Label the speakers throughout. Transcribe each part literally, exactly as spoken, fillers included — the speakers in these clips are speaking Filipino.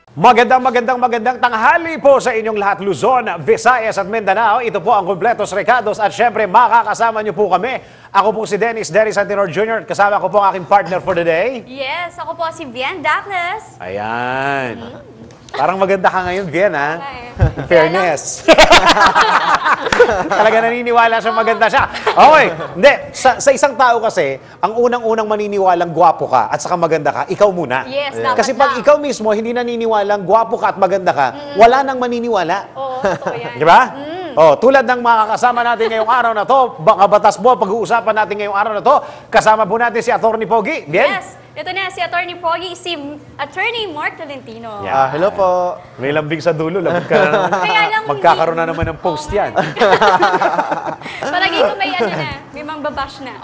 Speaker 1: Magandang magandang magandang tanghali po sa inyong lahat, Luzon, Visayas at Mindanao. Ito po ang Kumpletos Recados at syempre makakasama niyo po kami. Ako po si Dennis, Dennis Santinor Junior Kasama ko po ang aking partner for the day.
Speaker 2: Yes, ako po si Vian Dacles.
Speaker 1: Ayan. Mm. Parang maganda ka ngayon, Vian, ha?
Speaker 2: Okay.
Speaker 1: Fairness. Talaga naniniwala siya maganda siya. Okay. Hindi, sa, sa isang tao kasi, ang unang-unang maniniwalang gwapo ka at saka maganda ka, ikaw muna.
Speaker 2: Yes,
Speaker 1: yeah.
Speaker 2: dapat
Speaker 1: Kasi pag
Speaker 2: lang.
Speaker 1: ikaw mismo hindi naniniwalang gwapo ka at maganda ka, mm. wala nang maniniwala.
Speaker 2: Oo, totoo yan.
Speaker 1: Di ba?
Speaker 2: Mm.
Speaker 1: Oh, tulad ng mga kasama natin ngayong araw na to, mga batas po, pag-uusapan natin ngayong araw na to, kasama po natin si Atty. Pogi. Bien?
Speaker 2: Yes, ito na si Atty. Pogi, si Attorney Mark Tolentino.
Speaker 1: Yeah.
Speaker 3: Ah, hello po.
Speaker 1: May lambing sa dulo, labog ka na naman.
Speaker 2: Kaya lang,
Speaker 1: magkakaroon na naman ng post yan.
Speaker 2: Palagi ko may ano na, may mang babash na.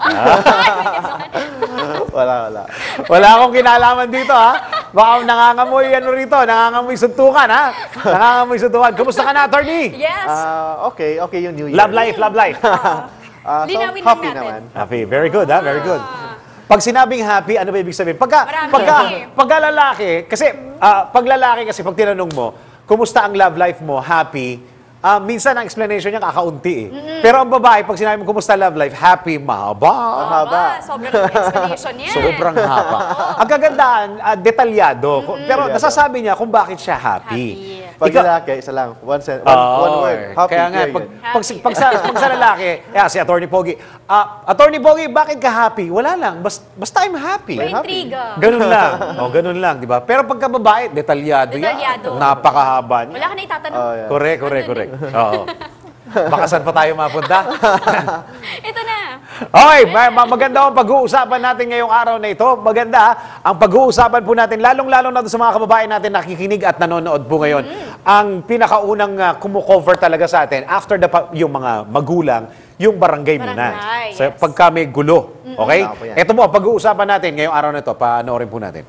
Speaker 3: Wala, wala.
Speaker 1: Wala akong kinalaman dito, ha? Baka nangangamoy ano rito, nangangamoy suntukan, ha? Nangangamoy suntukan. Kumusta ka na, attorney?
Speaker 2: Yes.
Speaker 3: Ah, okay, okay yung New Year.
Speaker 1: Love life, love life.
Speaker 3: Ah, so,
Speaker 2: Linawin lang
Speaker 3: happy
Speaker 2: natin.
Speaker 3: naman.
Speaker 1: Happy, very good, ha? Very good. Pag sinabing happy, ano ba ibig sabihin? Pagka,
Speaker 2: Marami
Speaker 1: pagka,
Speaker 2: happy.
Speaker 1: pagka lalaki, kasi, ah, pag lalaki kasi, pag tinanong mo, kumusta ang love life mo, happy, ah, minsan ang explanation niya kakaunti eh. Pero ang babae, pag sinabi mo, kumusta love life, happy, mahaba.
Speaker 3: Ang haba.
Speaker 2: Sobrang explanation niya.
Speaker 1: Sobrang haba. Ang kagandahan, ah, detalyado. Pero nasasabi niya kung bakit siya happy.
Speaker 2: Happy.
Speaker 3: Pag
Speaker 1: Ikaw-
Speaker 3: lalaki, isa lang. One, sen- one,
Speaker 1: Oo,
Speaker 3: one word. Happy,
Speaker 1: Kaya nga, pag,
Speaker 3: period.
Speaker 1: pag, pag, sa, pag sa lalaki, yeah, si Atty. Pogi, ah, Atty. Pogi, bakit ka happy? Wala lang, basta, basta I'm happy.
Speaker 2: May
Speaker 3: happy.
Speaker 2: intriga.
Speaker 1: Ganun lang. O, ganun lang, di ba? Pero pagka babae, detalyado,
Speaker 2: Detalyado.
Speaker 1: yan. Napakahaba niya.
Speaker 2: Wala ka na itatanong.
Speaker 3: Oh, yeah.
Speaker 1: Correct, correct, correct. Oo. Baka saan pa tayo mapunta?
Speaker 2: Ito na.
Speaker 1: Okay, ma- ma- maganda ang pag-uusapan natin ngayong araw na ito. Maganda ang pag-uusapan po natin, lalong-lalo na sa mga kababayan natin nakikinig at nanonood po ngayon. Mm-hmm. Ang pinakaunang uh, kumukover talaga sa atin, after the pa- yung mga magulang, yung barangay, muna.
Speaker 2: Barangay,
Speaker 1: So,
Speaker 2: yes.
Speaker 1: pagka may gulo. Okay?
Speaker 3: Tama po yan.
Speaker 1: Ito po, pag-uusapan natin ngayong araw na ito. Panoorin po natin.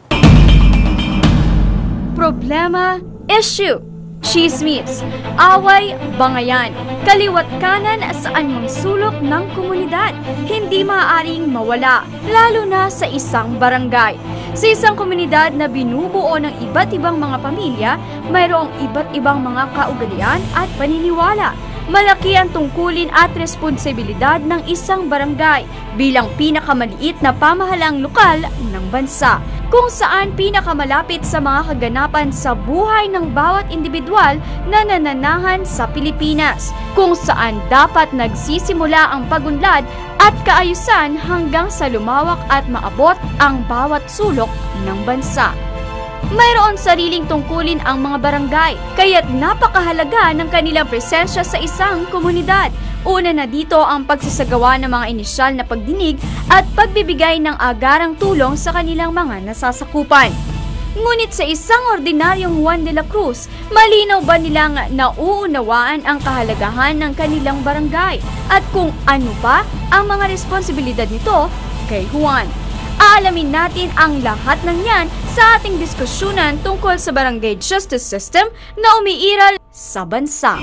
Speaker 4: Problema, issue, chismis, away, bangayan, kaliwat kanan saan mang sulok ng komunidad, hindi maaaring mawala, lalo na sa isang barangay. Sa isang komunidad na binubuo ng iba't ibang mga pamilya, mayroong iba't ibang mga kaugalian at paniniwala. Malaki ang tungkulin at responsibilidad ng isang barangay bilang pinakamaliit na pamahalang lokal ng bansa, kung saan pinakamalapit sa mga kaganapan sa buhay ng bawat individual na nananahan sa Pilipinas, kung saan dapat nagsisimula ang pagunlad at kaayusan hanggang sa lumawak at maabot ang bawat sulok ng bansa. Mayroon sariling tungkulin ang mga barangay, kaya't napakahalaga ng kanilang presensya sa isang komunidad. Una na dito ang pagsasagawa ng mga inisyal na pagdinig at pagbibigay ng agarang tulong sa kanilang mga nasasakupan. Ngunit sa isang ordinaryong Juan de la Cruz, malinaw ba nilang nauunawaan ang kahalagahan ng kanilang barangay at kung ano pa ang mga responsibilidad nito kay Juan? Aalamin natin ang lahat ng yan sa ating diskusyonan tungkol sa barangay justice system na umiiral sa bansa.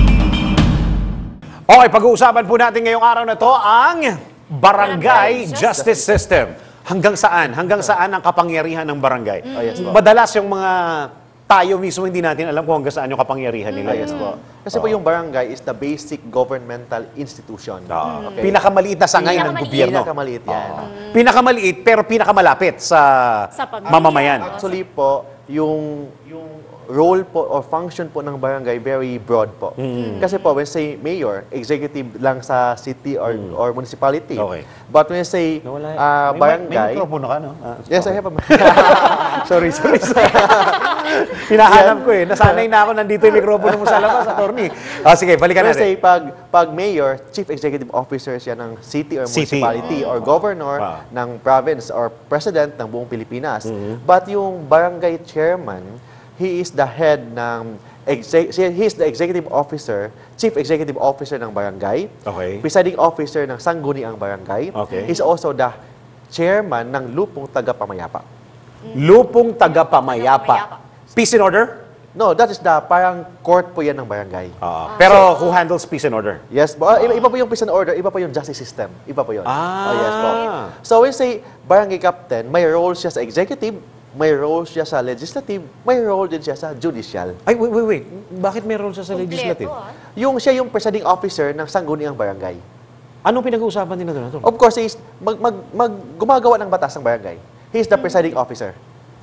Speaker 1: Okay, pag-uusapan po natin ngayong araw na to ang barangay,
Speaker 2: Barangay
Speaker 1: justice system. Hanggang saan? Hanggang saan ang kapangyarihan ng barangay?
Speaker 3: Oh, yes po.
Speaker 1: Madalas yung mga tayo mismo hindi natin alam kung hanggang saan yung kapangyarihan nila.
Speaker 3: Ah, yes po. Kasi po yung barangay is the basic governmental institution.
Speaker 1: Ah,
Speaker 3: Okay.
Speaker 1: Pinakamaliit na sangay ng
Speaker 2: Pinakamaliit.
Speaker 1: gobyerno.
Speaker 3: Pinakamaliit yan.
Speaker 1: Ah. Pinakamaliit pero pinakamalapit sa,
Speaker 2: Sa pamilya.
Speaker 1: mamamayan.
Speaker 3: Actually po, yung yung role po or function po ng barangay very broad po. Kasi po when say mayor, executive lang sa city or or municipality.
Speaker 1: Okay.
Speaker 3: But when say ah,
Speaker 1: May-
Speaker 3: barangay,
Speaker 1: May mikropono ka, no? Ah,
Speaker 3: yes, I have a
Speaker 1: sorry, sorry, sorry. Hinahanap ko eh. Nasanay na ako nandito yung mikropono mo sa labas, attorney. Ah, sige, balikan
Speaker 3: When say
Speaker 1: natin.
Speaker 3: pag pag mayor, chief executive officer siya ng city or
Speaker 1: City.
Speaker 3: municipality or governor
Speaker 1: Wow.
Speaker 3: ng province or president ng buong Pilipinas. But yung barangay chairman, he is the head ng exec- he is the executive officer, chief executive officer ng barangay.
Speaker 1: Okay.
Speaker 3: Presiding officer ng sangguniang barangay.
Speaker 1: Okay.
Speaker 3: He's also the chairman ng lupong tagapamayapa.
Speaker 1: Lupong tagapamayapa. Peace and order?
Speaker 3: No, that is the parang court po yan ng barangay.
Speaker 1: Ah, pero who handles peace and order?
Speaker 3: Yes po. Ah, iba, iba po yung peace and order, iba po yung justice system. Iba po yun.
Speaker 1: Ah.
Speaker 3: Oh, yes po. So when say barangay captain, may role siya sa executive, may role siya sa legislative, may role din siya sa judicial.
Speaker 1: Ay, wait, wait, wait. Bakit may role siya sa
Speaker 2: Kompleto,
Speaker 1: legislative?
Speaker 2: ah.
Speaker 3: Yung siya yung presiding officer ng sangguniang barangay.
Speaker 1: Anong pinag-uusapan nila doon? Atty.?
Speaker 3: Of course, he is mag, mag, mag, gumagawa ng batas ng barangay. He is the presiding officer.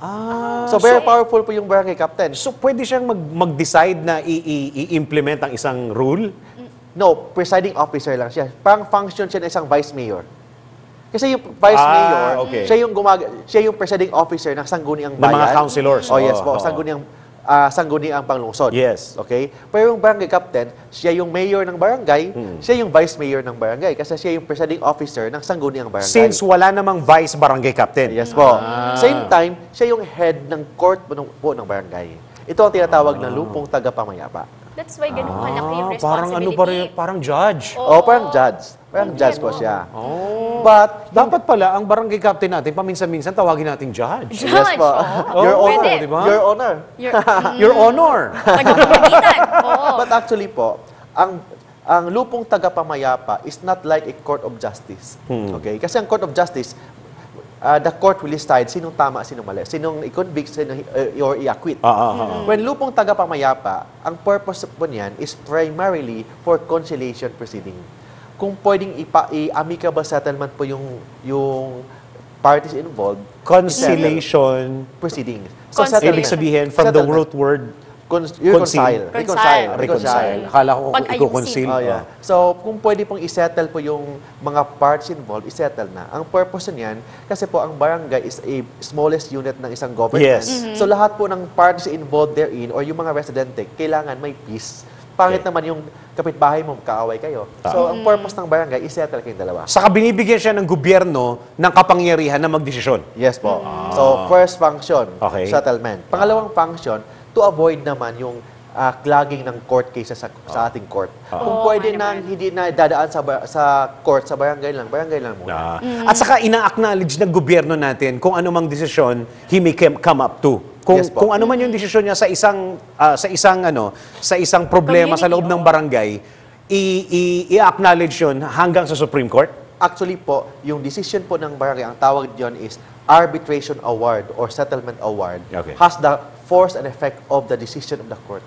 Speaker 1: Ah,
Speaker 3: So, very powerful po yung barangay captain.
Speaker 1: so pwede siyang mag- mag-decide na i- i- i-implement ang isang rule?
Speaker 3: No, presiding officer lang siya. Parang function siya ng isang vice mayor. Kasi yung vice
Speaker 1: Ah,
Speaker 3: mayor,
Speaker 1: okay.
Speaker 3: siya yung gumag siya yung presiding officer ng sangguniang
Speaker 1: Ng
Speaker 3: bayan.
Speaker 1: mga councilors.
Speaker 3: Oh, yes
Speaker 1: Oo,
Speaker 3: po,
Speaker 1: oo.
Speaker 3: sangguniang ah, sangguniang panglungsod.
Speaker 1: Yes.
Speaker 3: Okay? Pero yung barangay captain, siya yung mayor ng barangay,
Speaker 1: Hmm.
Speaker 3: siya yung vice mayor ng barangay kasi siya yung presiding officer ng sangguniang barangay.
Speaker 1: Since wala namang vice barangay captain.
Speaker 3: Yes po. Same time, siya yung head ng court po ng, po ng barangay. Ito ang tinatawag na lupong tagapamayapa.
Speaker 2: That's why ganun kalaki yung
Speaker 1: Ah, parang ano pa rin,
Speaker 2: responsibility.
Speaker 1: parang judge.
Speaker 3: Oh, parang judge. Parang judge po siya.
Speaker 1: Oh.
Speaker 3: But,
Speaker 1: Dapat pala, ang barangay captain natin, paminsan-minsan tawagin nating judge.
Speaker 2: Judge,
Speaker 3: yes po.
Speaker 2: oo.
Speaker 3: Your
Speaker 1: Oo,
Speaker 3: honor,
Speaker 2: Pwede.
Speaker 1: di ba?
Speaker 3: your honor.
Speaker 2: Your,
Speaker 1: Your honor.
Speaker 2: tagapamagitan. Oo.
Speaker 3: But actually po, ang ang lupong tagapamayapa is not like a court of justice. Okay? Kasi ang court of justice, uh, the court will decide sinong tama, sinong mali, sinong i-convict, sinong uh, or i-acquit.
Speaker 1: Ah, ah, ah.
Speaker 3: When lupong tagapamayapa, ang purpose po niyan is primarily for conciliation proceeding. Kung pwedeng ipa, i-amicable settlement po yung yung parties involved,
Speaker 1: Conciliation.
Speaker 3: proceedings.
Speaker 2: Conciliation.
Speaker 1: Ibig sabihin, from the
Speaker 3: Settlement.
Speaker 1: root word,
Speaker 3: Con- reconcile.
Speaker 2: Reconcile.
Speaker 3: Reconcile.
Speaker 1: reconcile. Akala ko kung
Speaker 2: Pag-ayusin.
Speaker 1: i-concile.
Speaker 3: Oh, yeah. So, kung pwede pong isettle po yung mga parts involved, isettle na. Ang purpose niyan, kasi po ang barangay is a smallest unit ng isang government.
Speaker 1: Yes.
Speaker 3: So, lahat po ng parties involved therein or yung mga residente, kailangan may peace. Pangit
Speaker 1: Okay.
Speaker 3: naman yung kapitbahay mo, kaaway kayo. So, ang purpose ng barangay, isettle kayong dalawa.
Speaker 1: Saka binibigyan siya ng gobyerno ng kapangyarihan na magdesisyon.
Speaker 3: Yes po. So, first function,
Speaker 1: Okay.
Speaker 3: settlement. Pangalawang function, to avoid naman yung ah, clogging ng court cases sa, sa ating court. Kung
Speaker 2: Oo,
Speaker 3: pwede
Speaker 2: nga
Speaker 3: nang hindi na dadaan sa ba- sa court, sa barangay lang, barangay lang muna.
Speaker 1: Ah. At saka ina-acknowledge ng gobyerno natin kung ano mang desisyon he may come come up to. Kung
Speaker 3: Yes po.
Speaker 1: kung ano man yung desisyon niya sa isang ah, sa isang ano, sa isang problema sa loob ng barangay, i- i- i-acknowledge yun hanggang sa Supreme Court.
Speaker 3: Actually po, yung decision po ng barangay, ang tawag diyon is arbitration award or settlement award
Speaker 1: Okay.
Speaker 3: has the force and effect of the decision of the court.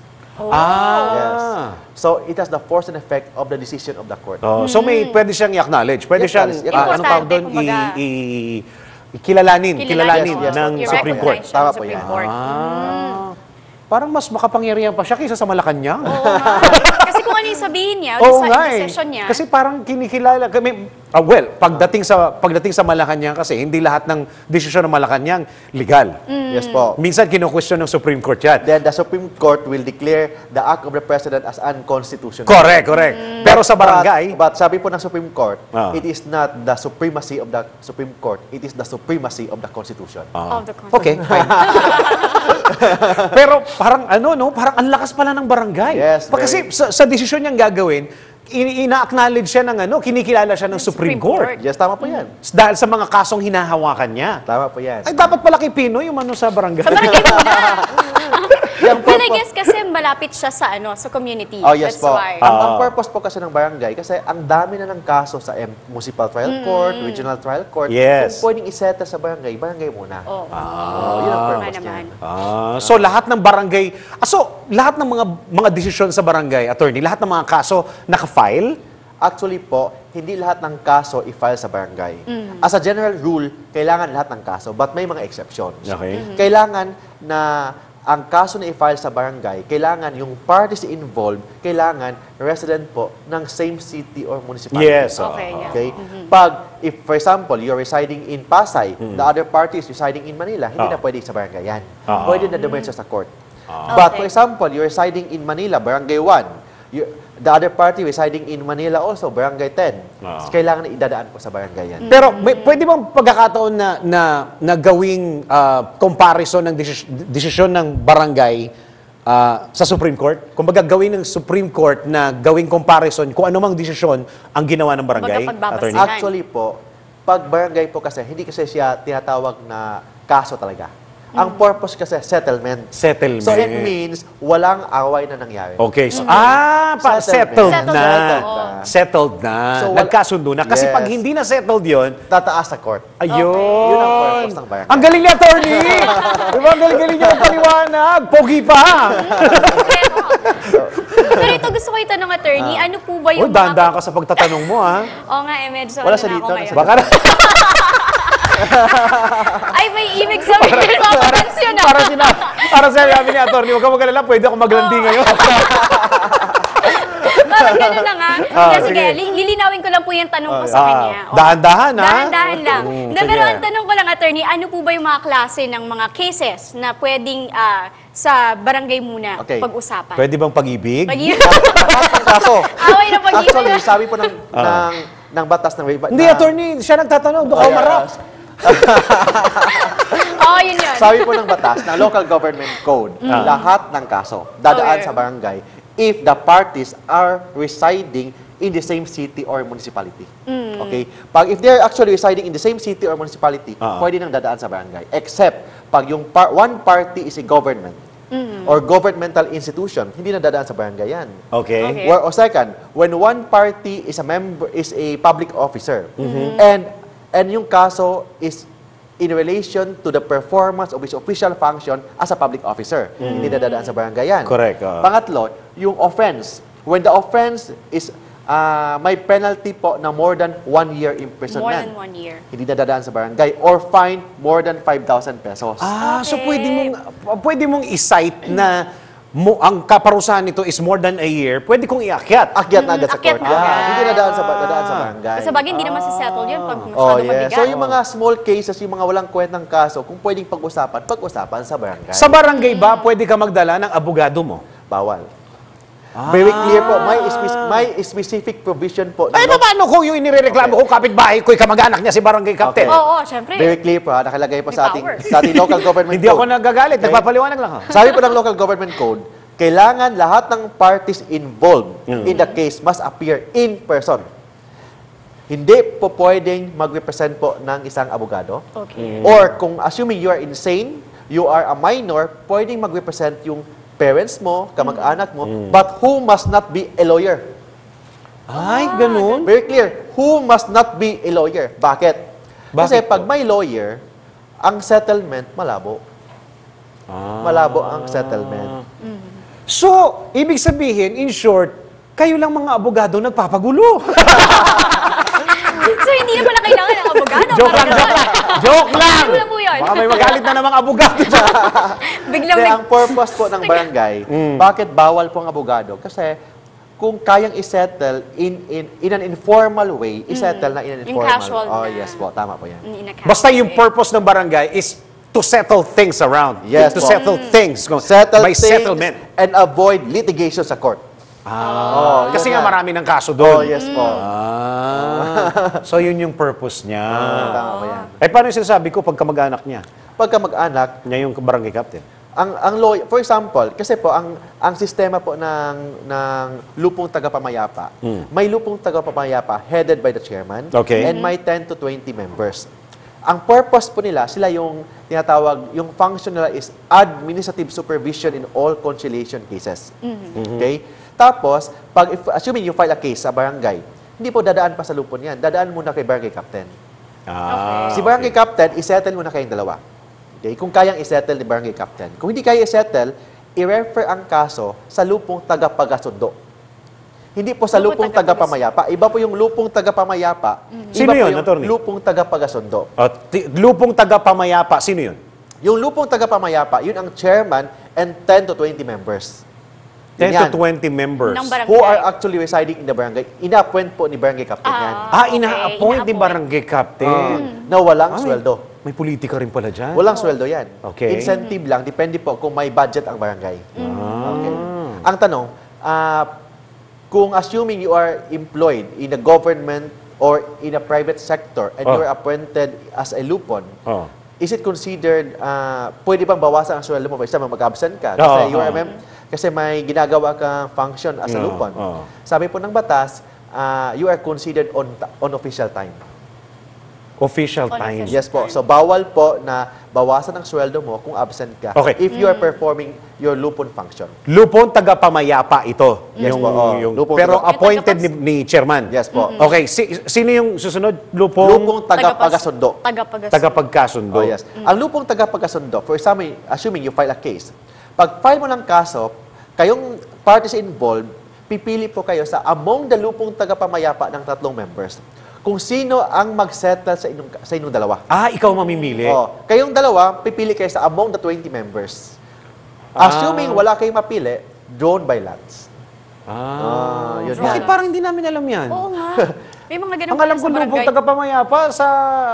Speaker 1: Ah.
Speaker 3: Yes. So, it has the force and effect of the decision of the court.
Speaker 1: Oh, so may pwede siyang i-acknowledge. Pwede
Speaker 3: Yes,
Speaker 1: siyang
Speaker 3: yes.
Speaker 1: ah, anong tawag doon i,
Speaker 2: Importante,
Speaker 1: i- i- kilalanin, kilalanin
Speaker 2: oo.
Speaker 3: yes,
Speaker 1: ng
Speaker 3: yes.
Speaker 1: Supreme Court.
Speaker 2: I-recognize siya
Speaker 3: Tama
Speaker 2: ng
Speaker 3: po
Speaker 2: Supreme
Speaker 3: yan.
Speaker 2: Court.
Speaker 1: Ah. Parang mas makapangyarihan pa siya kaysa sa Malacanang.
Speaker 2: Oo nga. Kasi kung ano yung sabihin niya,
Speaker 1: Oo
Speaker 2: sa
Speaker 1: nga eh.
Speaker 2: decision niya,
Speaker 1: Kasi parang kinikilala kami. ah, well, pagdating sa pagdating sa Malacanang kasi hindi lahat ng desisyon ng Malacanang legal.
Speaker 3: Yes po.
Speaker 1: Minsan kino-question ng Supreme Court 'yan.
Speaker 3: Then the Supreme Court will declare the act of the President as unconstitutional.
Speaker 1: Correct, correct. Pero sa barangay,
Speaker 3: But, but sabi po ng Supreme Court,
Speaker 1: Ah.
Speaker 3: it is not the supremacy of the Supreme Court, it is the supremacy of the Constitution.
Speaker 2: of the Constitution.
Speaker 1: okay, fine. Pero parang ano no, parang ang lakas pala ng barangay.
Speaker 3: Yes,
Speaker 1: Pa- Kasi sa, sa desisyon niyang gagawin, i- ina-acknowledge siya ng ano, kinikilala siya ng Supreme,
Speaker 2: Supreme
Speaker 1: Court.
Speaker 2: Court.
Speaker 3: Yes, tama po yan.
Speaker 1: Dahil sa mga kasong hinahawakan niya.
Speaker 3: Tama po yan.
Speaker 1: Ay, dapat pala kay Pinoy yung ano sa barangay.
Speaker 2: Sa barangay muna.
Speaker 3: Yung
Speaker 2: Well, I
Speaker 3: purpose-
Speaker 2: guess kasi malapit siya sa ano sa community.
Speaker 3: Oh, yes
Speaker 2: That's
Speaker 3: po.
Speaker 2: why.
Speaker 3: Ang, ang purpose po kasi ng barangay, kasi ang dami na ng kaso sa M- Municipal Trial Court, Regional Trial Court.
Speaker 1: Yes.
Speaker 3: Kung pwedeng isettle sa barangay, barangay muna.
Speaker 2: Oo.
Speaker 3: Oh, yun ang
Speaker 2: Nga
Speaker 3: purpose
Speaker 2: naman.
Speaker 3: niyan.
Speaker 1: Ah, so lahat ng barangay, ah, so lahat ng mga mga desisyon sa barangay, attorney, lahat ng mga kaso naka-file?
Speaker 3: Actually po, hindi lahat ng kaso i-file sa barangay. As a general rule, kailangan lahat ng kaso, but may mga exceptions.
Speaker 1: Okay.
Speaker 3: Kailangan na ang kaso na i-file sa barangay, kailangan yung parties involved, kailangan resident po ng same city or municipality.
Speaker 1: Yes.
Speaker 2: Okay, yeah.
Speaker 3: Okay? Pag, if for example, you're residing in Pasay, the other party is residing in Manila, hindi
Speaker 1: Ah.
Speaker 3: na pwede sa barangay yan.
Speaker 1: Ah.
Speaker 3: Pwede na dumayo siya sa court. But for
Speaker 2: Okay.
Speaker 3: example, you're residing in Manila, barangay one, you, the other party residing in Manila also, barangay ten.
Speaker 1: Ah.
Speaker 3: So, kailangan na idadaan po sa barangay yan.
Speaker 1: Pero may, pwede bang pagkakataon na na, na gawing ah, comparison ng desis- desisyon ng barangay ah, sa Supreme Court? Kung baga gawin ng Supreme Court na gawing comparison kung ano mang desisyon ang ginawa ng barangay?
Speaker 2: Kumbaga, pagbabasihan.
Speaker 1: attorney?
Speaker 3: Actually po, pag barangay po kasi, hindi kasi siya tinatawag na kaso talaga. Ang purpose kasi, settlement.
Speaker 1: Settlement.
Speaker 3: So it means, walang away na nangyari.
Speaker 1: Okay. So, ah, pa, settled,
Speaker 3: Settlement.
Speaker 1: na.
Speaker 3: Settled na.
Speaker 1: Settled na.
Speaker 3: So, wal-
Speaker 1: Nagkasundo na. Kasi
Speaker 3: Yes.
Speaker 1: pag hindi na settled yon,
Speaker 3: Tataas sa court.
Speaker 1: ayun.
Speaker 3: Yun ang purpose ng barangay.
Speaker 1: Ang galing ni attorney! Diba? Ang galing-galing niya ang paliwanag. Pogi pa.
Speaker 2: Pero ito gusto ko itanong, attorney, ano po ba
Speaker 1: Uy,
Speaker 2: yung
Speaker 1: dahan-dahan ka sa pagtatanong mo, ha?
Speaker 2: Oo nga, eh, medyo
Speaker 3: Wala
Speaker 2: ano
Speaker 3: siya
Speaker 2: na
Speaker 3: dito,
Speaker 2: ako
Speaker 3: nasa
Speaker 2: ngayon.
Speaker 1: Baka na.
Speaker 2: Ay, may ibig sabihin na attention na.
Speaker 1: Para sina, para sinabi ni attorney, huwag ka magalala, pwede ako maglandi ngayon.
Speaker 2: Parang gano'n na nga.
Speaker 1: Ah,
Speaker 2: Kaya sige,
Speaker 1: sige.
Speaker 2: li- lilinawin ko lang po yung tanong ko sa
Speaker 1: Ah,
Speaker 2: kanya. Oo.
Speaker 1: dahan-dahan, ha?
Speaker 2: Dahan-dahan lang.
Speaker 1: Mm,
Speaker 2: Na, pero
Speaker 1: sige.
Speaker 2: ang tanong ko lang, attorney, ano po ba yung mga klase ng mga cases na pwedeng ah, sa barangay muna
Speaker 3: Okay.
Speaker 2: pag-usapan?
Speaker 1: Pwede bang pag-ibig?
Speaker 2: Pag-
Speaker 3: Ang kaso,
Speaker 2: Away na pag-ibig.
Speaker 3: actually, sabi po ng, ng, ng batas ng...
Speaker 1: Hindi,
Speaker 3: na-
Speaker 1: attorney, siya nagtatanong. Doon ka
Speaker 3: Ay,
Speaker 1: umarap.
Speaker 2: Oo, yun yun.
Speaker 3: Sabi po ng batas ng Local Government Code, lahat ng kaso dadaan
Speaker 2: Okay.
Speaker 3: sa barangay if the parties are residing in the same city or municipality. Okay? Pag if they're actually residing in the same city or municipality,
Speaker 1: Ah.
Speaker 3: pwede nang dadaan sa barangay. Except pag yung par- one party is a government or governmental institution, hindi na dadaan sa barangay yan.
Speaker 1: Okay.
Speaker 2: Okay.
Speaker 3: Or, or second, when one party is a member is a public officer and and yung kaso is in relation to the performance of his official function as a public officer. Hindi na dadaan sa barangay yan.
Speaker 1: Correct, oo.
Speaker 3: Pangatlo, yung offense. When the offense is ah, may penalty po na more than one year
Speaker 2: More
Speaker 3: imprisonment.
Speaker 2: than one year.
Speaker 3: Hindi na dadaan sa barangay or fine more than five thousand pesos.
Speaker 1: Ah, so
Speaker 2: Okay.
Speaker 1: pwede mong pwede mong i-cite na mo, ang kaparusahan nito is more than a year, pwede kong iakyat.
Speaker 3: Akyat na agad sa
Speaker 2: akyat
Speaker 3: court.
Speaker 2: na
Speaker 3: yan.
Speaker 2: agad.
Speaker 3: Hindi na dadaan sa, dadaan sa barangay.
Speaker 2: Sa bagay, hindi naman sa-settle yun pag masyado
Speaker 3: Oh, yes.
Speaker 2: mabigat.
Speaker 3: So, yung mga small cases, yung mga walang kwentang kaso, kung pwedeng pag-usapan, pag-usapan sa barangay.
Speaker 1: Sa barangay ba, pwede ka magdala ng abogado mo?
Speaker 3: Bawal. Very clear po. May, spec- may specific provision po. ng
Speaker 1: Ay,
Speaker 3: law-
Speaker 1: paano kung yung inireklamo ko, kapitbahay ko'y kamag-anak niya si barangay captain?
Speaker 3: Okay.
Speaker 2: Oo, syempre.
Speaker 3: Very clear po. Ha? Nakalagay po
Speaker 2: May
Speaker 3: sa ating,
Speaker 2: power.
Speaker 3: sa ating local government
Speaker 1: Hindi ako
Speaker 3: code.
Speaker 1: nagagalit,
Speaker 3: Okay.
Speaker 1: nagpapaliwanag lang. Ha?
Speaker 3: Sabi po ng local government code, kailangan lahat ng parties involved in the case must appear in person. Hindi po pwedeng mag-represent po ng isang abogado.
Speaker 2: Okay.
Speaker 3: Or kung assuming you are insane, you are a minor, pwedeng mag-represent yung parents mo, kamag-anak mo, but who must not be a lawyer.
Speaker 1: Ay, ganun?
Speaker 3: Very clear. Who must not be a lawyer? Bakit? Kasi
Speaker 1: Bakit
Speaker 3: pag
Speaker 1: po?
Speaker 3: may lawyer, ang settlement malabo. Malabo ang settlement.
Speaker 1: So, ibig sabihin, in short, kayo lang mga abogado nagpapagulo.
Speaker 2: So, hindi na pala kailangan ng abogado.
Speaker 1: Joke lang,
Speaker 2: Parang
Speaker 1: joke lang.
Speaker 2: ganun.
Speaker 1: Joke lang.
Speaker 2: Ano lang po yun?
Speaker 1: Baka may magalit na namang abogado dyan.
Speaker 2: Biglang
Speaker 3: Hindi,
Speaker 2: nag-
Speaker 3: ang purpose po ng barangay,
Speaker 1: Mm.
Speaker 3: bakit bawal po ang abogado? Kasi kung kayang isettle in, in, in an informal way, isettle na in an
Speaker 2: Yung
Speaker 3: informal.
Speaker 2: casual
Speaker 3: Oh,
Speaker 2: na.
Speaker 3: yes po. Tama po yan.
Speaker 2: In a
Speaker 1: Basta
Speaker 2: casual
Speaker 1: yung
Speaker 2: way.
Speaker 1: purpose ng barangay is to settle things around.
Speaker 3: Yes,
Speaker 1: To
Speaker 3: po.
Speaker 1: settle things.
Speaker 3: Settle
Speaker 1: By
Speaker 3: things
Speaker 1: settlement.
Speaker 3: and avoid litigation sa court.
Speaker 1: Ah,
Speaker 3: yun
Speaker 1: kasi
Speaker 3: yan.
Speaker 1: nga marami ng kaso
Speaker 3: Oh,
Speaker 1: doon.
Speaker 3: yes po.
Speaker 1: Ah, so yun yung purpose niya.
Speaker 3: Tama po yan.
Speaker 1: Eh, paano yung sinasabi ko pag kamag-anak niya?
Speaker 3: Pagka mag-anak,
Speaker 1: Niya yung barangay captain.
Speaker 3: ang ang lawyer, for example, kasi po ang ang sistema po ng ng lupong tagapamayapa, may lupong tagapamayapa headed by the chairman
Speaker 1: Okay.
Speaker 3: and may ten to twenty members. Ang purpose po nila, sila yung tinatawag, yung function nila is administrative supervision in all conciliation cases. Okay? Tapos, pag if, assuming you file a case sa barangay, hindi po dadaan pa sa lupon yan. Dadaan muna kay barangay captain.
Speaker 1: Ah,
Speaker 3: Si barangay captain, isettle muna kayong dalawa. Okay? Kung kayang isettle ni barangay captain. Kung hindi kaya isettle, i-refer ang kaso sa lupong tagapagasundo. Hindi po sa
Speaker 2: Lupong
Speaker 3: lupong tagapamayapa. Iba po yung lupong tagapamayapa.
Speaker 1: Sino
Speaker 3: Iba po
Speaker 1: yun,
Speaker 3: yung
Speaker 1: attorney?
Speaker 3: lupong tagapagasundo.
Speaker 1: Oh, ti- lupong taga-pamayapa, sino yun?
Speaker 3: Yung lupong tagapamayapa, yun ang chairman and ten to twenty members.
Speaker 1: ten
Speaker 3: Yan.
Speaker 1: to twenty members.
Speaker 2: Ng barangay.
Speaker 3: Who are actually residing in the barangay. Ina-appoint po ni barangay captain yan.
Speaker 1: Ah,
Speaker 2: Okay,
Speaker 1: ina-appoint ni
Speaker 2: ina-appoint.
Speaker 1: barangay captain.
Speaker 3: Na walang
Speaker 1: Ay,
Speaker 3: sweldo.
Speaker 1: May politika rin pala dyan.
Speaker 3: Walang sweldo yan.
Speaker 1: Okay.
Speaker 3: Incentive lang, depende po kung may budget ang barangay.
Speaker 1: Ah.
Speaker 3: Okay. Ang tanong, ah, kung assuming you are employed in a government or in a private sector and
Speaker 1: Oh.
Speaker 3: you are appointed as a lupon,
Speaker 1: Oh.
Speaker 3: is it considered, ah, pwede bang bawasan ang sweldo mo? For example, mag-absent ka.
Speaker 1: Oo,
Speaker 3: Kasi, you are a
Speaker 1: oo.
Speaker 3: mem- kasi may ginagawa kang function as a
Speaker 1: Oo,
Speaker 3: lupon.
Speaker 1: oo.
Speaker 3: Sabi po ng batas, ah, you are considered on, on official time.
Speaker 1: Official
Speaker 2: On
Speaker 1: time.
Speaker 2: official.
Speaker 3: Yes po. So, bawal po na bawasan ang sweldo mo kung absent ka
Speaker 1: Okay.
Speaker 3: if you are performing your lupon function.
Speaker 1: Lupon tagapamayapa ito.
Speaker 3: Yes po, oh, lupon
Speaker 1: pero
Speaker 3: taga-
Speaker 1: appointed ni, ni chairman.
Speaker 3: Yes po.
Speaker 1: Okay, si, sino yung susunod? Lupong,
Speaker 3: Lupong tagapagasundo.
Speaker 2: Tagapagasundo.
Speaker 1: tagapagkasundo.
Speaker 3: Oh, yes. Ang lupong tagapagasundo, for example, assuming you file a case, pag file mo ng kaso, kayong parties involved, pipili po kayo sa among the lupong tagapamayapa ng tatlong members kung sino ang mag-settle sa inyong, sa inyong dalawa.
Speaker 1: Ah, ikaw mamimili.
Speaker 3: Oh, kayong dalawa, pipili kayo sa among the twenty members.
Speaker 1: Ah.
Speaker 3: Assuming wala kayong mapili, drawn by lots.
Speaker 1: Ah,
Speaker 3: yun
Speaker 1: Bakit
Speaker 3: yan.
Speaker 1: parang hindi namin alam yan?
Speaker 2: Oo nga. May mga ganun
Speaker 1: Ang
Speaker 2: pala
Speaker 1: alam ko,
Speaker 2: sa
Speaker 1: lupong
Speaker 2: barangay.
Speaker 1: tagapamayapa sa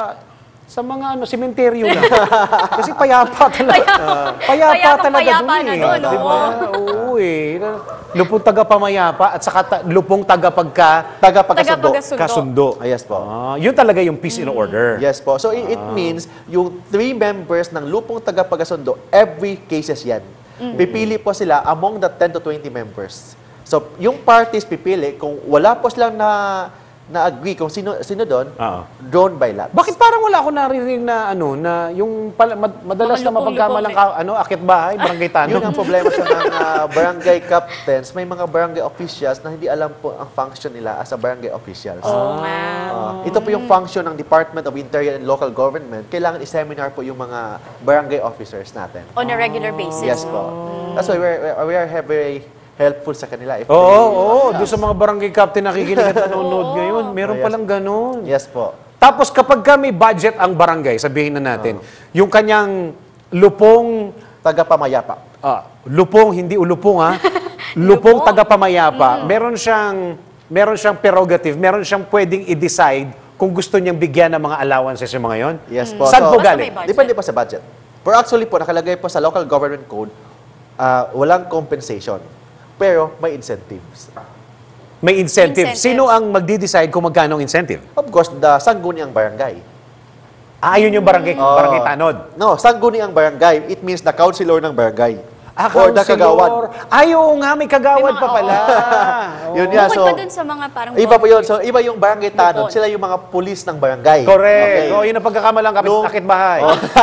Speaker 1: sa mga ano, sementeryo lang. Kasi payapa talaga.
Speaker 2: Payapa.
Speaker 1: payapa
Speaker 2: Payapang
Speaker 1: talaga
Speaker 2: payapa
Speaker 1: dun
Speaker 2: na
Speaker 1: eh.
Speaker 2: dun,
Speaker 1: Di ba? Oo eh. Lupong tagapamayapa at saka ta- lupong tagapagka
Speaker 3: Tagapagkasundo.
Speaker 2: Tagapagasundo.
Speaker 1: kasundo.
Speaker 3: Ah, yes po.
Speaker 1: Ah, yun talaga yung peace in order.
Speaker 3: Yes po. So, it, it means yung three members ng lupong tagapagasundo, every cases yan. Pipili po sila among the ten to twenty members. So, yung parties pipili, kung wala po silang na na-agree kung sino sino doon,
Speaker 1: Oo.
Speaker 3: drawn by lots.
Speaker 1: Bakit parang wala ako naririnig na ano na yung pala, mad- madalas
Speaker 2: Mga
Speaker 1: na
Speaker 2: lupong-lupong
Speaker 1: mapagkamalang ka, ano akit bahay, barangay tanong.
Speaker 3: Yun ang problema sa mga barangay captains. May mga barangay officials na hindi alam po ang function nila as a barangay officials.
Speaker 2: Oo nga.
Speaker 3: Ah, ito po yung function ng Department of Interior and Local Government. Kailangan i-seminar po yung mga barangay officers natin.
Speaker 2: On a regular basis.
Speaker 3: Yes po. That's why we're, we are very helpful sa kanila. If
Speaker 1: Oo,
Speaker 3: they-
Speaker 1: oo, oo. Doon sa mga barangay captain nakikinig at nanonood ngayon, meron
Speaker 3: Oh, yes.
Speaker 1: palang ganun.
Speaker 3: Yes po.
Speaker 1: Tapos kapag ka may budget ang barangay, sabihin na natin, yung kanyang lupong,
Speaker 3: Tagapamayapa.
Speaker 1: ah, lupong, hindi ulupong ha, lupong tagapamayapa, meron siyang, meron siyang prerogative, meron siyang pwedeng i-decide kung gusto niyang bigyan ng mga allowances yung mga yon.
Speaker 3: Yes po.
Speaker 1: Saan
Speaker 3: So,
Speaker 1: po
Speaker 2: Basta
Speaker 1: galing?
Speaker 2: may budget.
Speaker 3: Depende po sa budget. Pero actually po, nakalagay po sa local government code, ah, walang compensation. Pero may incentives.
Speaker 1: May incentive.
Speaker 2: Incentives.
Speaker 1: Sino ang magdi-decide kung magkano ang incentive?
Speaker 3: Of course, the sangguniang barangay.
Speaker 1: Ah, yun yung barangay,
Speaker 3: Oh.
Speaker 1: barangay tanod.
Speaker 3: No, sangguniang barangay, it means the councilor ng barangay.
Speaker 1: Ah,
Speaker 3: Or the
Speaker 1: councilor.
Speaker 3: kagawad.
Speaker 1: Ay, oo nga, may kagawad
Speaker 2: May mga-
Speaker 1: pa pala.
Speaker 3: Yun
Speaker 1: Oo.
Speaker 3: yan.
Speaker 2: Bukod
Speaker 3: so-
Speaker 2: pa dun sa mga parang...
Speaker 3: Iba po yun. So, iba yung barangay tanod.
Speaker 2: Lupon.
Speaker 3: Sila yung mga pulis ng barangay.
Speaker 1: Correct.
Speaker 3: Okay.
Speaker 1: Oh, yun ang pagkakamalang kapit
Speaker 3: Nung-
Speaker 1: akit bahay.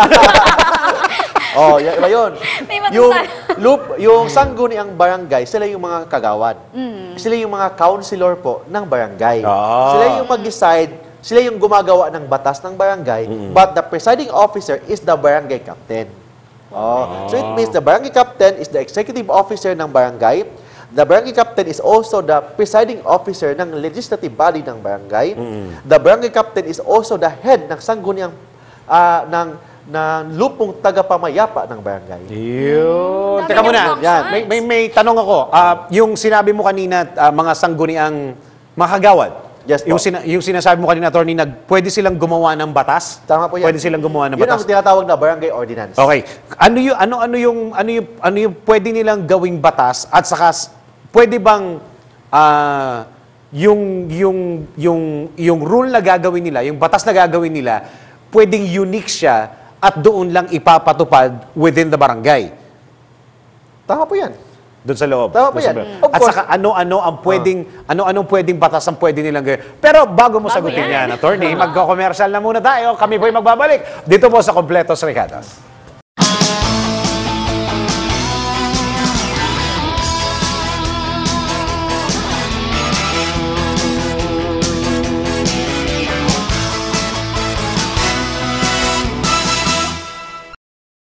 Speaker 3: Oh, y- iba yun.
Speaker 2: May matusan.
Speaker 3: yung, loop, yung sangguniang barangay, sila yung mga kagawad. Sila yung mga councilor po ng barangay.
Speaker 1: Ah.
Speaker 3: Sila yung mag-decide, sila yung gumagawa ng batas ng barangay, but the presiding officer is the barangay captain. Oh. So it means the barangay captain is the executive officer ng barangay. The barangay captain is also the presiding officer ng legislative body ng barangay. The barangay captain is also the head ng sangguniang ah, ng ng lupong tagapamayapa ng barangay.
Speaker 1: Yun.
Speaker 2: Dami
Speaker 1: Teka
Speaker 2: niyang
Speaker 1: muna.
Speaker 2: functions.
Speaker 1: Yan. May, may, may tanong ako. Ah, yung sinabi mo kanina, ah, mga sangguniang makagawad.
Speaker 3: Yes po.
Speaker 1: Yung, sina- yung sinasabi mo kanina, attorney, nag, pwede silang gumawa ng batas?
Speaker 3: Tama po yan.
Speaker 1: Pwede silang gumawa ng
Speaker 3: Yun ang
Speaker 1: batas?
Speaker 3: tinatawag na barangay ordinance.
Speaker 1: Okay. Ano yung ano ano yung ano yung ano yung pwede nilang gawing batas at saka s- pwede bang ah, yung yung yung yung rule na gagawin nila, yung batas na gagawin nila, pwedeng unique siya at doon lang ipapatupad within the barangay.
Speaker 3: Tama po yan.
Speaker 1: Doon sa loob.
Speaker 3: Tama po
Speaker 1: Doon sa
Speaker 3: yan.
Speaker 1: loob.
Speaker 3: Of
Speaker 1: At
Speaker 3: course.
Speaker 1: saka ano-ano ang pwedeng ano-ano pwedeng batas ang pwede nilang gawin. Pero bago mo
Speaker 2: Bago
Speaker 1: sagutin
Speaker 2: yan.
Speaker 1: yan, attorney, magko-commercial na muna tayo. Kami po'y magbabalik dito po sa Kompletos Recados.